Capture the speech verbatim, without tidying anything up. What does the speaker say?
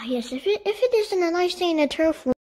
yes, if it if it isn't a nice day in the turf